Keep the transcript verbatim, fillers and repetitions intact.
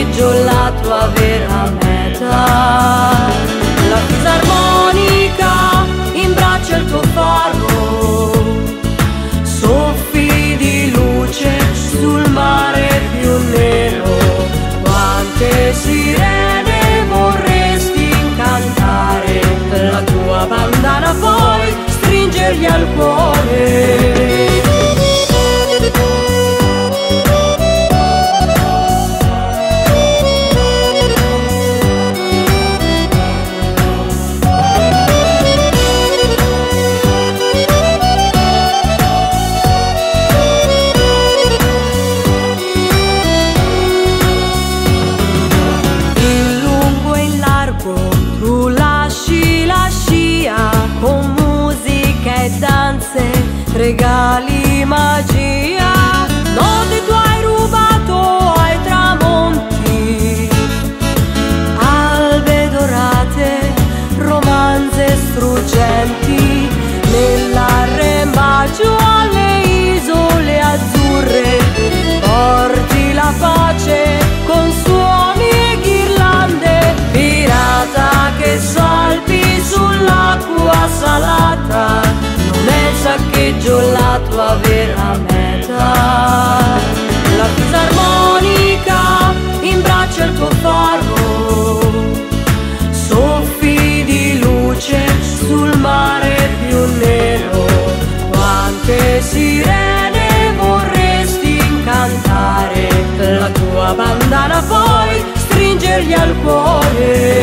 saccheggio la tua vera meta. La fisarmonica imbraccia il tuo faro, soffi di luce sul mare più nero. Quante sirene vorresti incantare, la tua bandana poi stringergli al cuore. Tu lasci la scia con musica e danze, regali magia. Notte tu hai rubato ai tramonti, albe dorate, romanze struggenti, nell'arrembaggio alle isole azzurre. Porti la pace con suoni e ghirlande, pirata che salpi sull'acqua salata. Non è il saccheggio la tua vera meta. La fisarmonica imbraccia il tuo faro, soffi di luce sul mare più nero. Quante sirene vorresti incantare, la tua bandana poi stringergli al cuore.